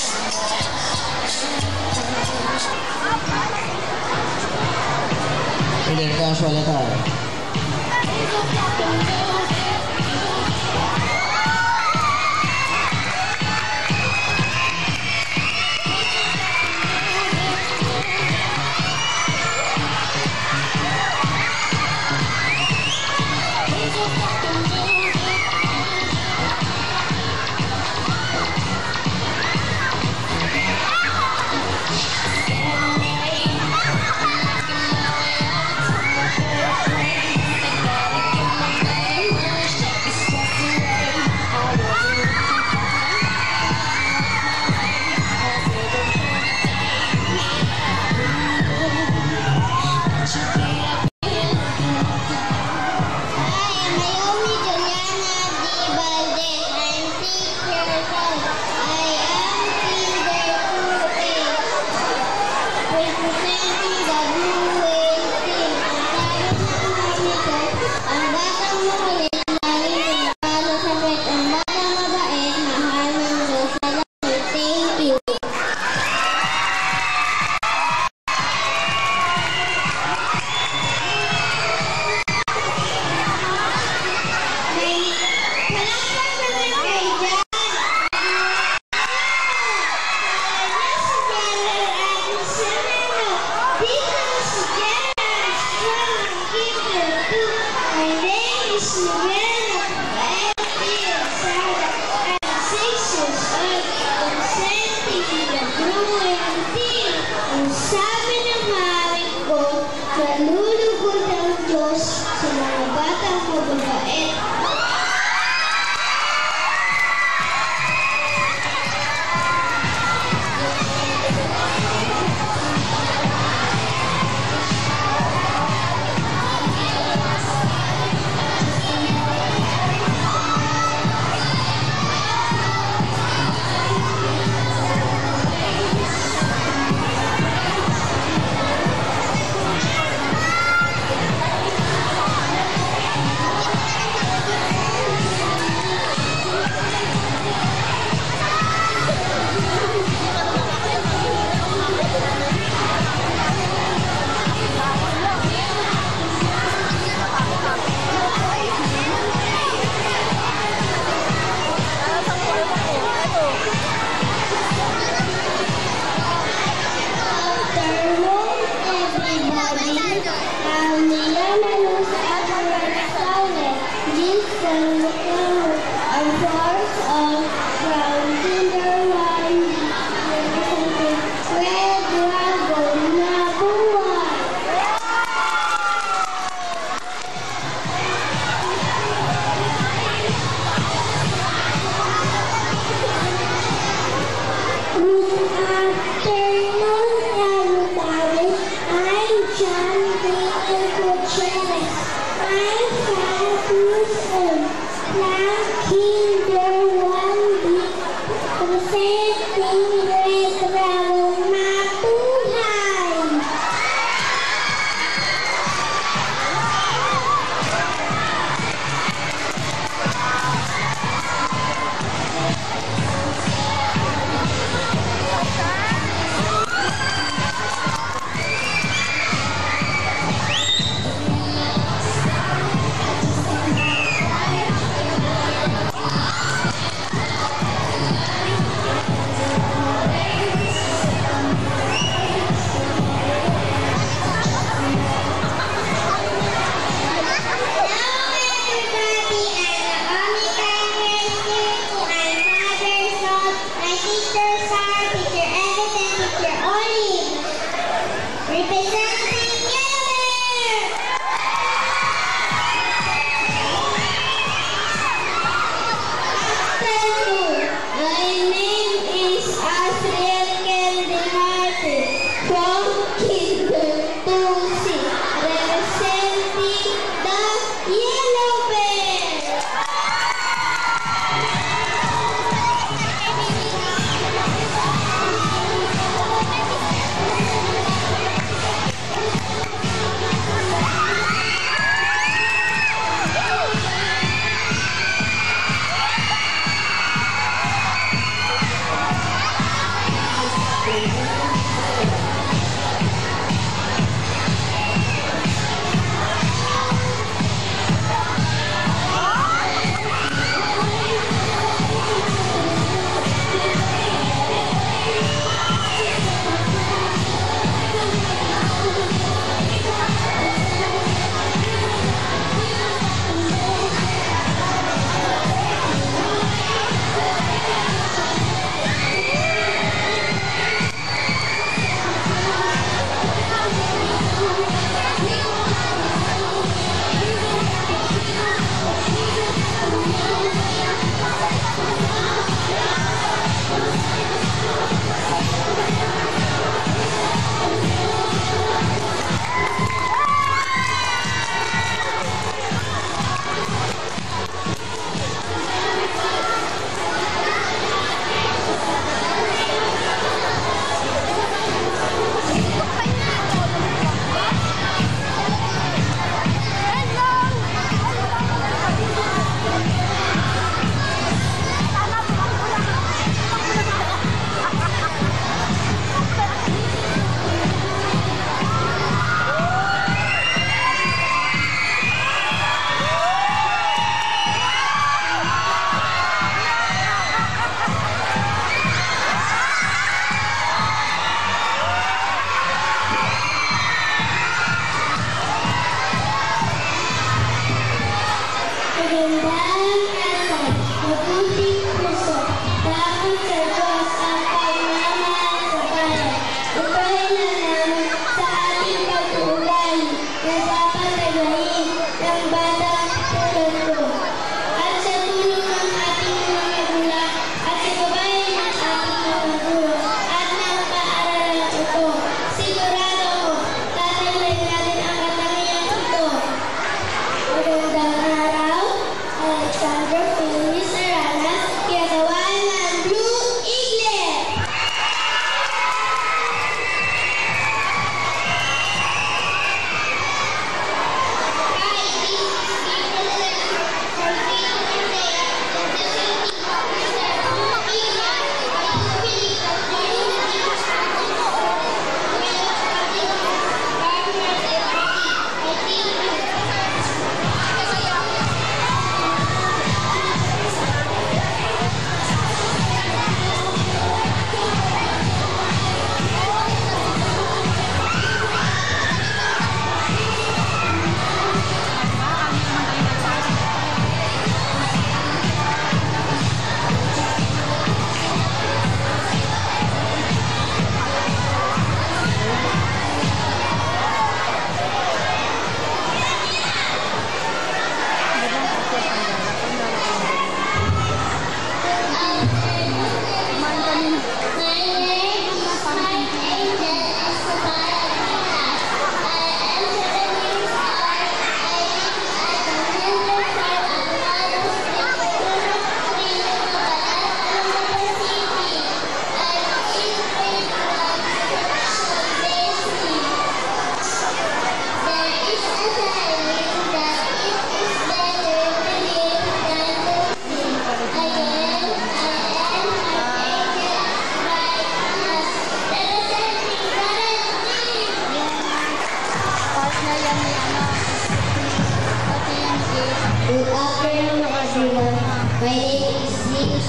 Casual tayo. Good afternoon, everybody. I'm John.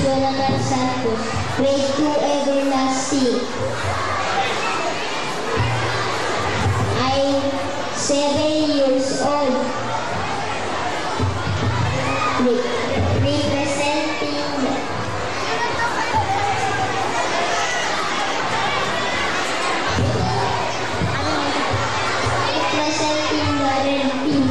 Jonathan Santos, grade 2 Everlasting. I'm 7 years old. Representing the red team.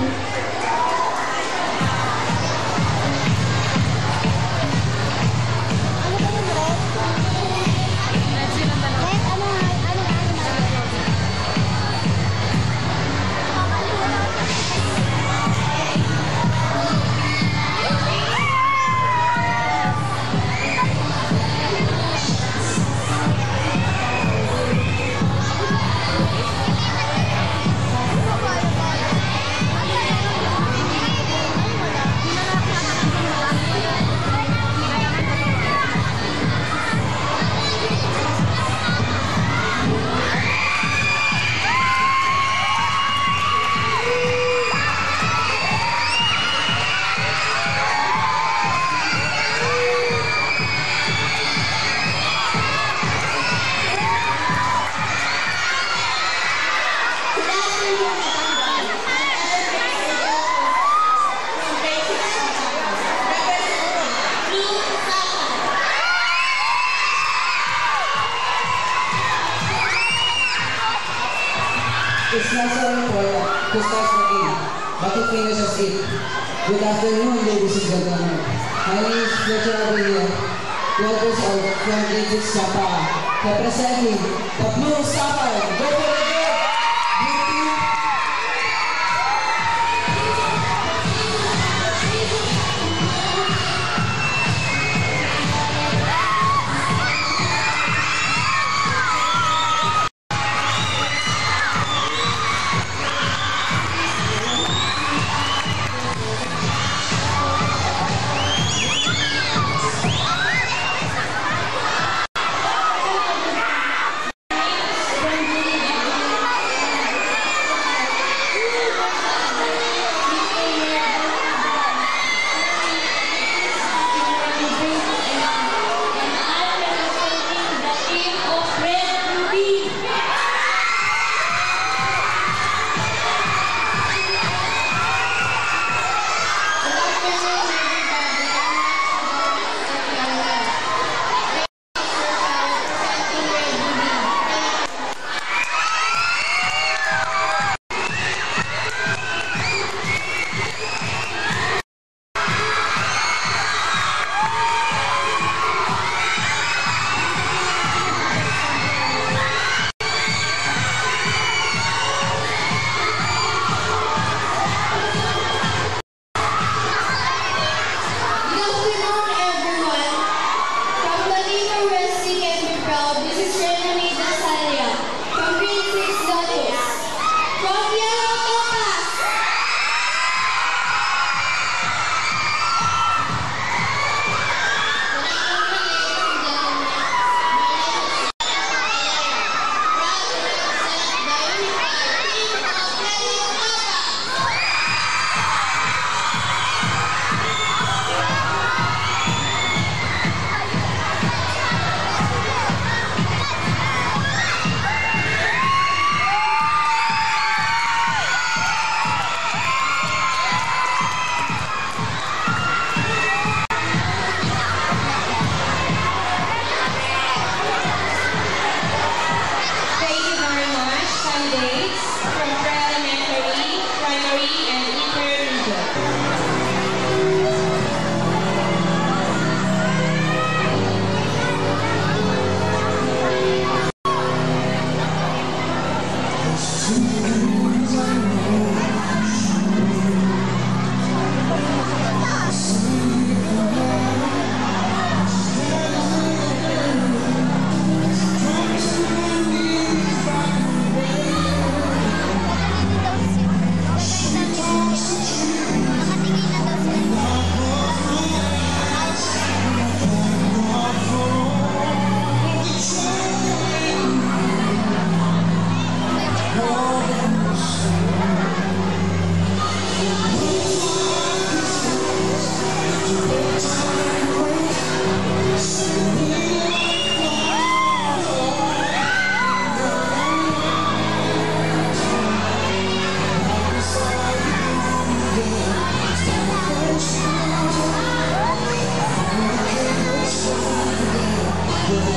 It's not so important to start from A, but to finish as it. Good afternoon, ladies and gentlemen. My name is Fletcher Aguilera, 12 years old, from grade 6 Sapaa, representing the Blue Sapphire. Go for it!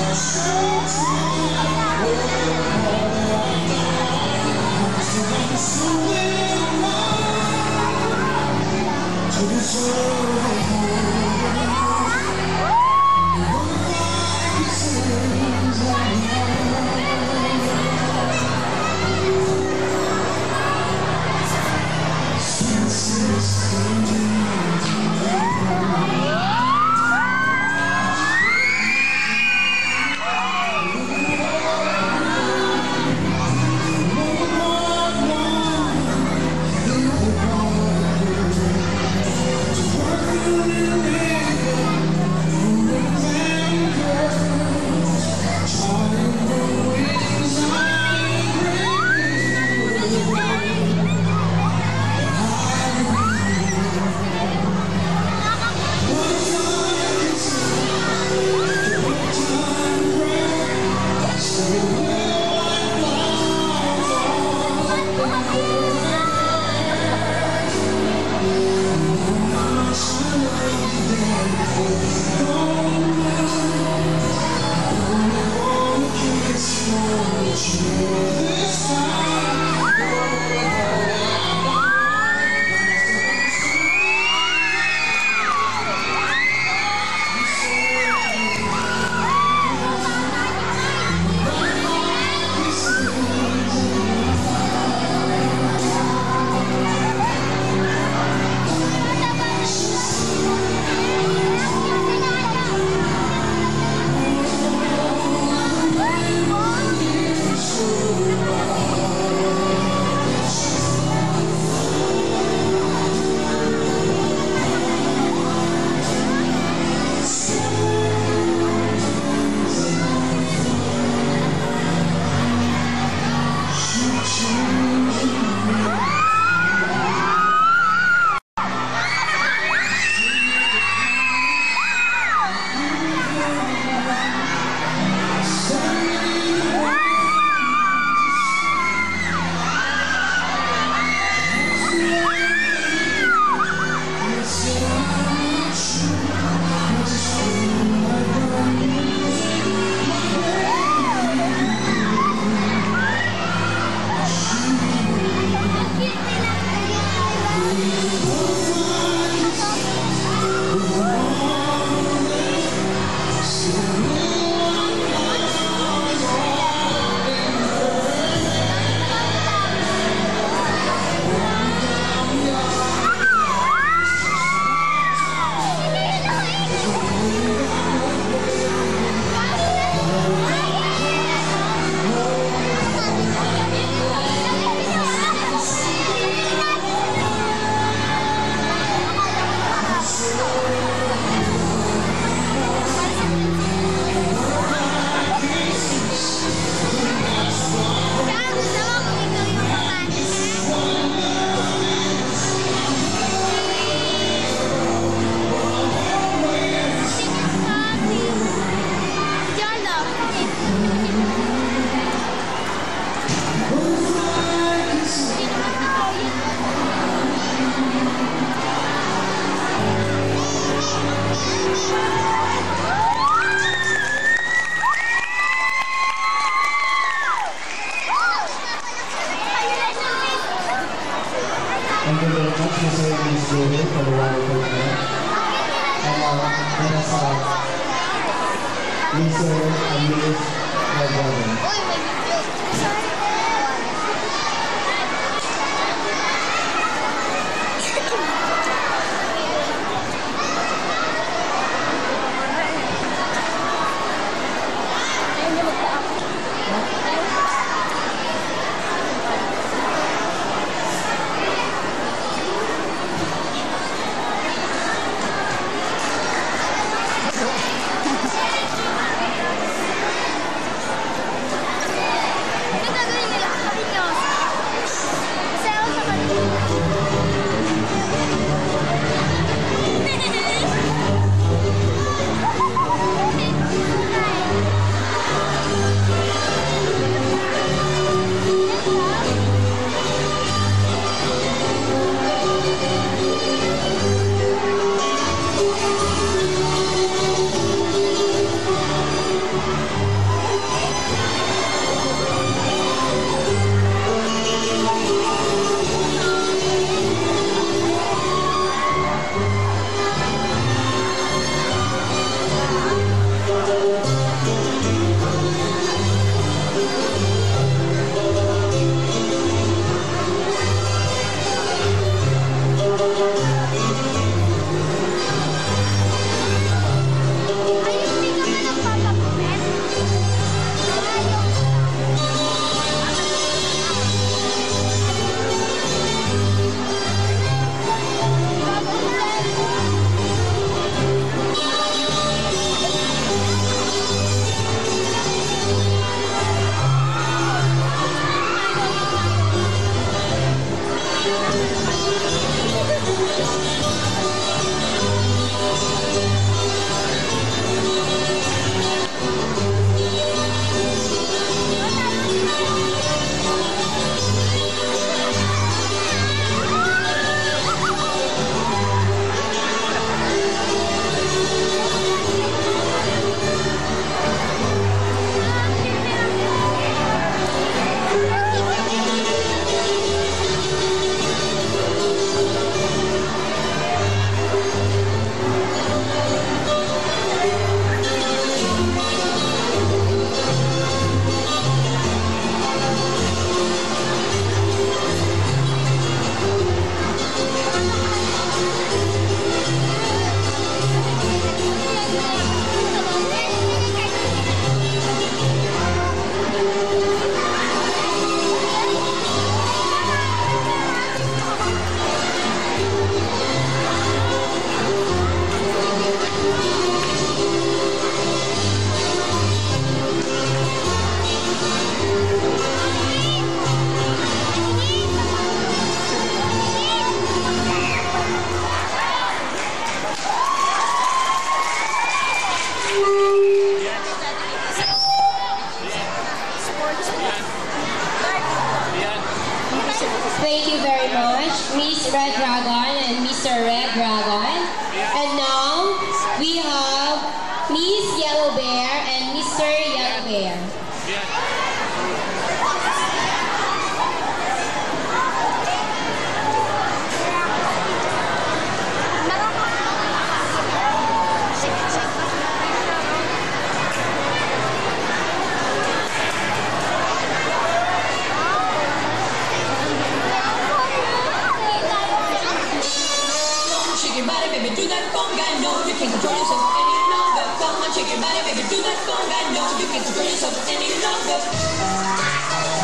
Thank you very much, Mr. and Ms. Joey, for the wonderful event. And let us Mr. and Ms. Brother. Yellow Bear and Mr. Yellow Bear. Shake your body, baby, do that conga. No, you can't control yourself any longer. Come on, shake your body, baby, do that conga. No, you can't control yourself any longer.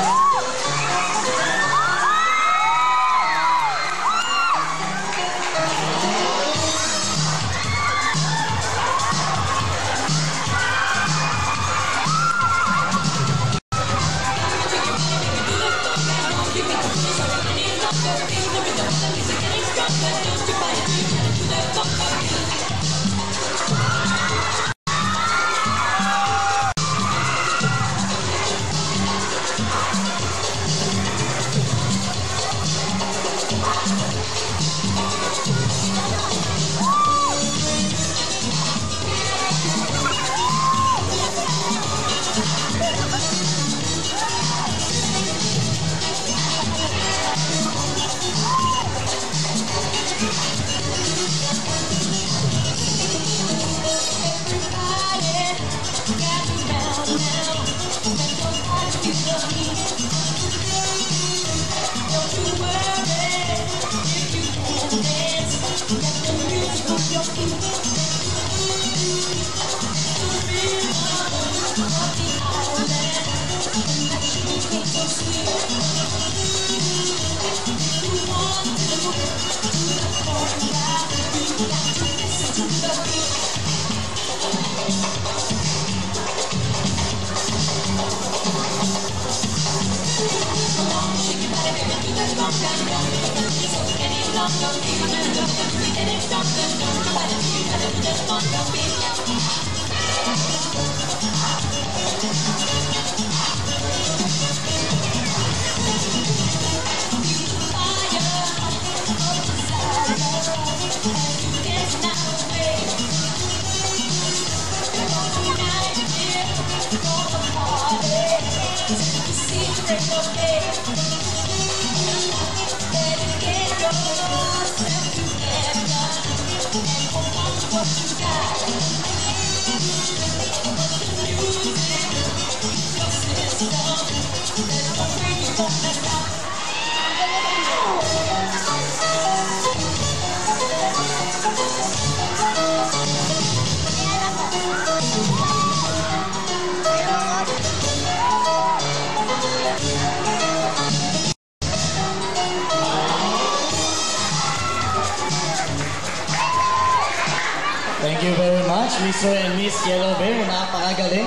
Thank you very much, Mr. and Miss Yellow Bear. Napakagaling.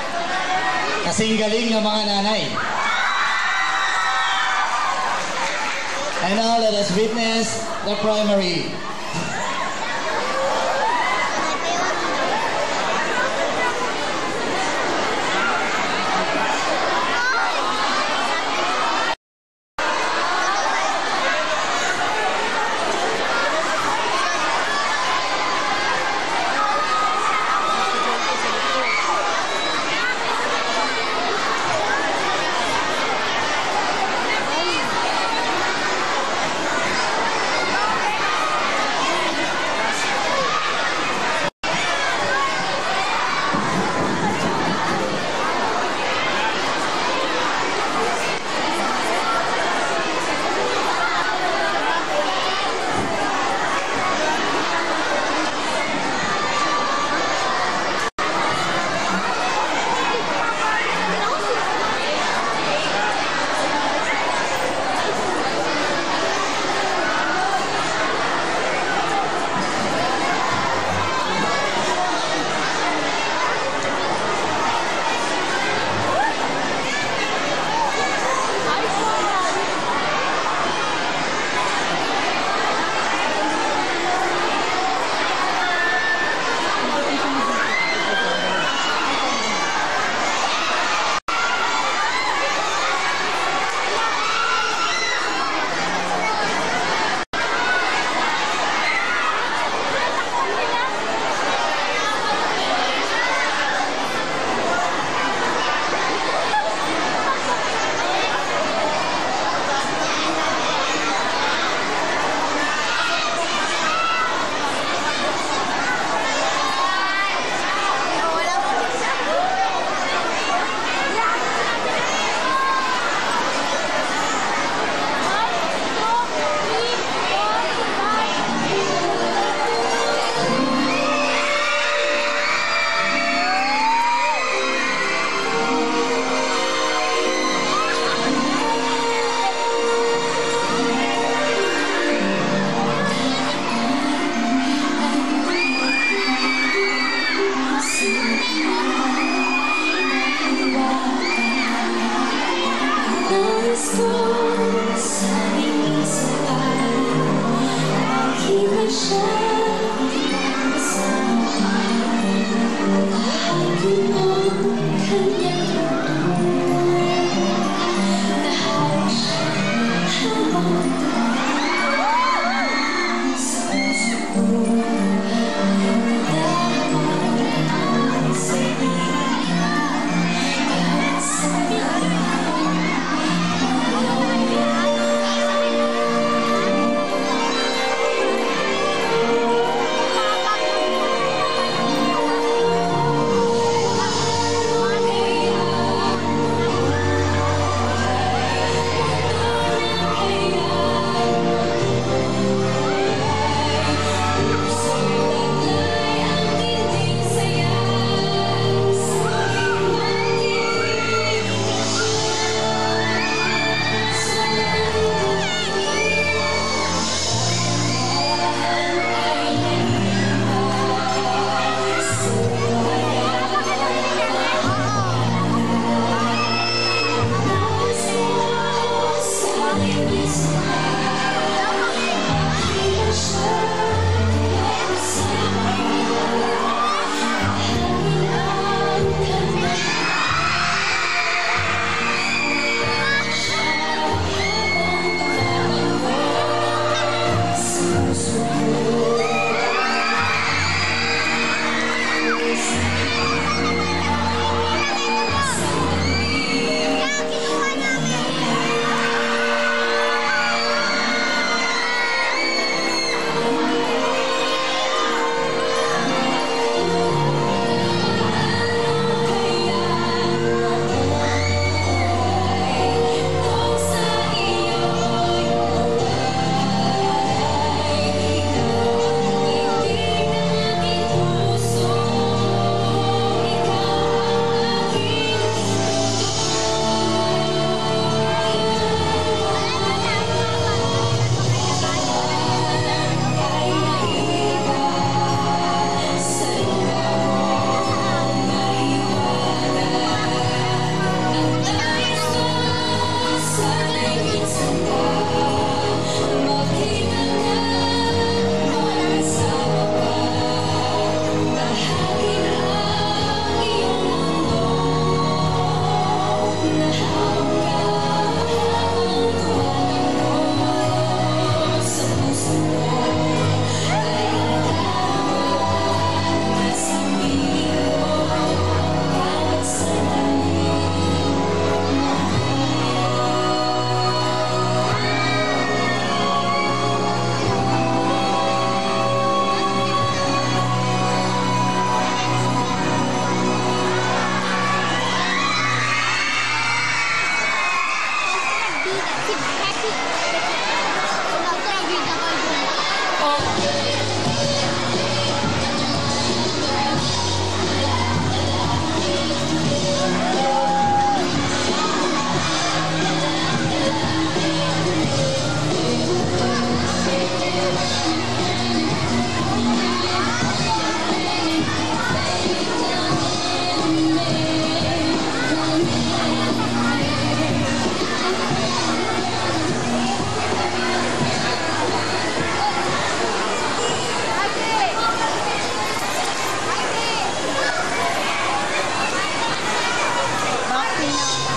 Kasing galing ng mga nanay. And now let us witness the primary.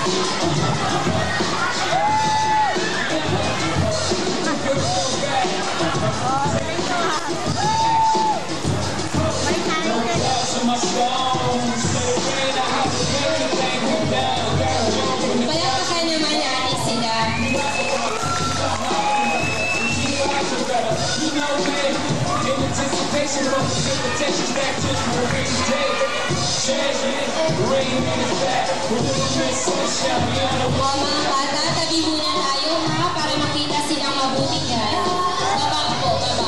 Palakpakan naman natin sila. Mga bata, tabi muna tayo ha, para makita silang mabuti yan. Baba po, baba.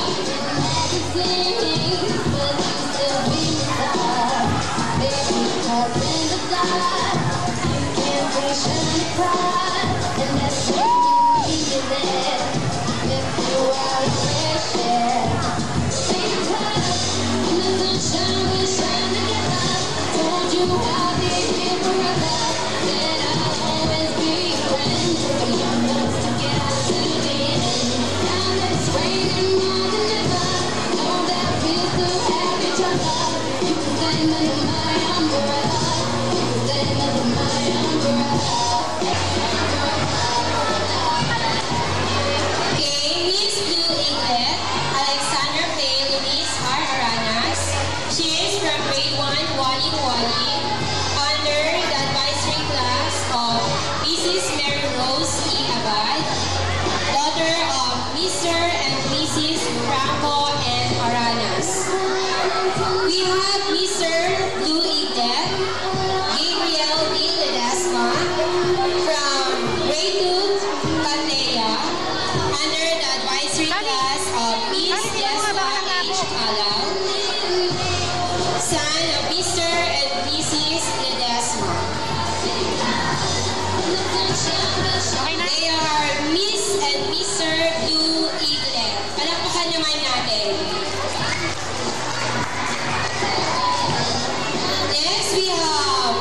We have Mr. Lou Iglet, Gabriel D. Ledesma from grade 2 Canlea under the advisory class of Miss Desma H. Calao, son of Mr. and Mrs. Ledesma. They are Miss and Mr. Lou Iglet. Palakpakan naman natin. Next, we have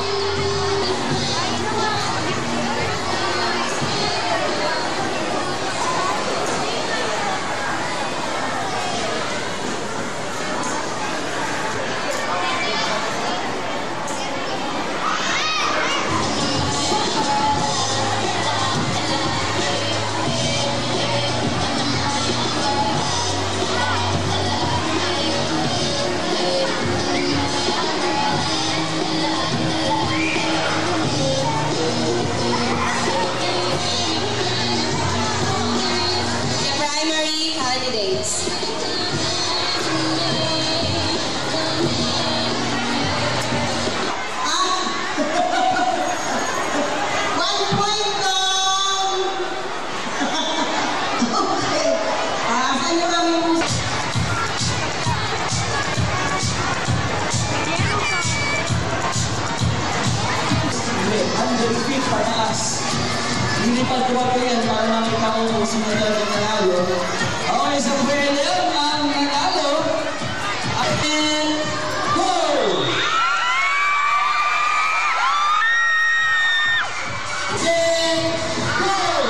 candidates. Hindi pa tuwag yan para makita ko kung sino daw yung nanalo. Okay, so pwede yun ang nanalo. And go! Then go!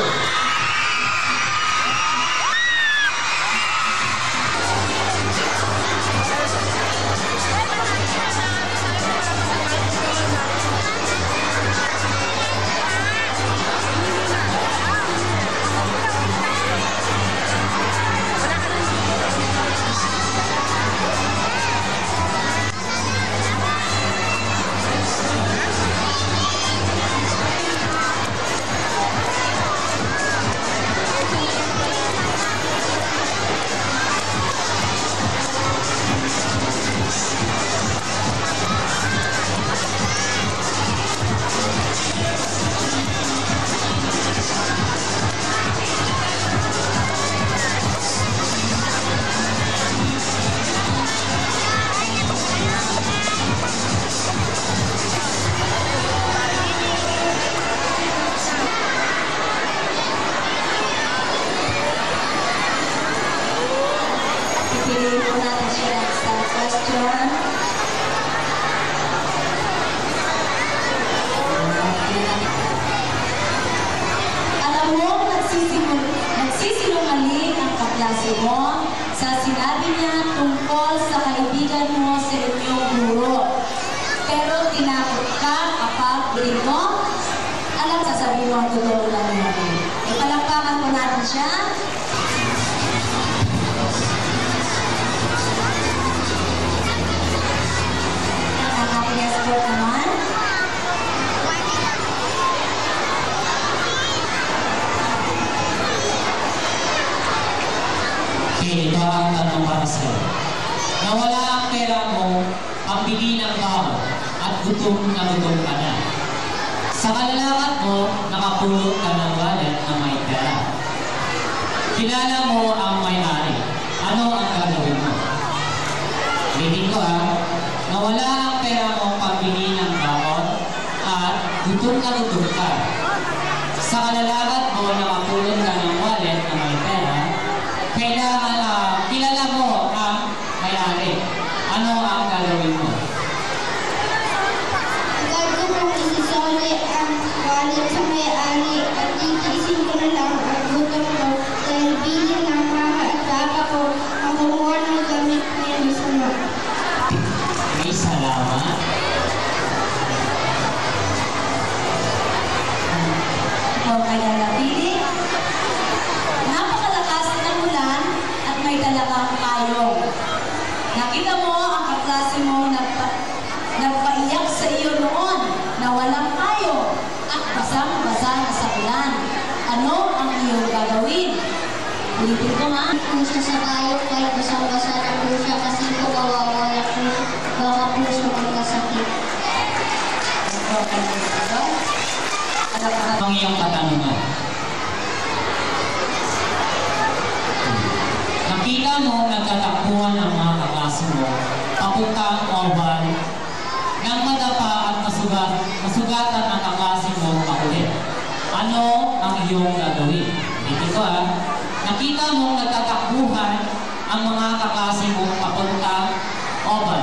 sa sinabi niya tungkol sa kaibigan mo sa inyong guro. Pero tinakot ka kapag huli mo. Alam siya. Nakaka-escort naman. Okay, ito ang tanong para sa'yo. Nawala ang pera mo, pambili ng baho, at gutom na gutom ka na. Sa kalalakad mo, nakapulot ka ng wallet na may pera. Kilala mo ang may-ari. Ano ang gagawin mo? Ulitin ko nawala ang pera mo, pambili ng baho, at gutom na gutom ka. Sa kalalakad mo, nakapulot ka ng wallet na may pera. Kilala mo ang may-ari. Ano ang gagawin mo? Agad ko pong isisoli ang wallet sa may-ari at titiisin ko na lang ang gutom ko dahil bilhin ng mama at papa ko ang kumuha ng gamit niya masama. May salamat. Ikaw kaya napili. Napakalakas ng ulan at may dala kang payong. Nakita mo ang kaklase mo nagpaiyak sa iyo noon na walang payong at basang-basa na sa ulan. Ano ang iyong gagawin? Ulitin ko Puso sa tayo kahit basang-basa na po siya kasi kawawala po baka puso magkasakit. Ang iyong katanungan. Nakita mo nagtatakbuhan ang mga kaklase mo papuntang oval nang madapa at masugatan ang kaklase mo paulit. Ano ang iyong gagawin? Dito ko nakita mo nagtatakbuhan ang mga kaklase mo papuntang oval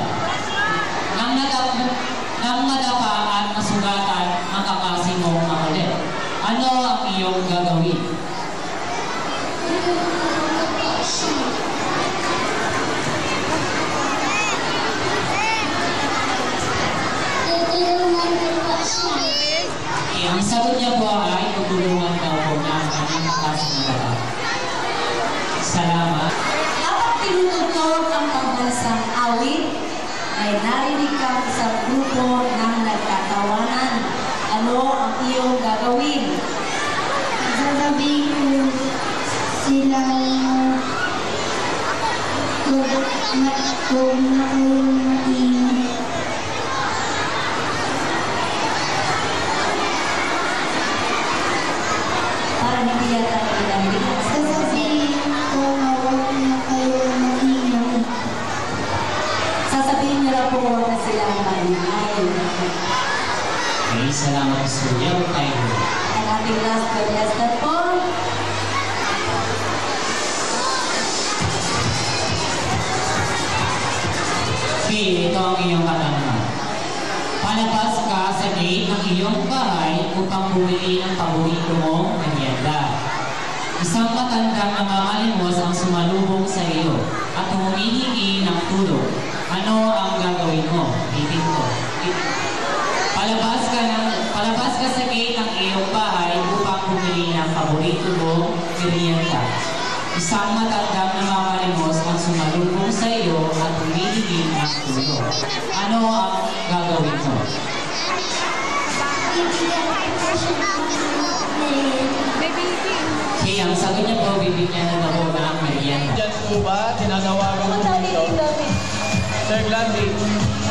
nang madapa at masugatan ang kaklase mo paulit. Ano ang iyong gagawin? Tutulungan ko po siya. Ang sagot niya po ay tutulungan daw po niya ang kanyang kaklase na bata. Salamat. Kapag tinututok ang pambansang awit, ay narinig ka sa grupo ng nagtatawanan. Ano ang iyong gagawin? Sasabihin ko silang kung maingay. Para hindi yata nagdamig. Sasabihin ko na huwag na kayo maingay. Sasabihin nila po na sila maingay. Okay, salamat sa iyo tayo. Ang ating last contestant po, Okay, ito ang iyong katanungan. Palabas ka sa gate ng iyong bahay upang bumili ng paborito mong merienda. Isang matandang namamalimos ang sumalubong sa iyo at humihingi ng tulong. Ano ang gagawin mo? Bitin ko. Palabas ka sa gate ng iyong bahay upang bumili ng paborito mong merienda. Isang matandang namamalimos ang sumalubong sa iyo at humihingi ng tulong. Ano ang gagawin mo? Okay, ang sagot niya po, bibigyan na daw ng merienda. Diyan po ba, tinanawagan po dito? Sir Gladly,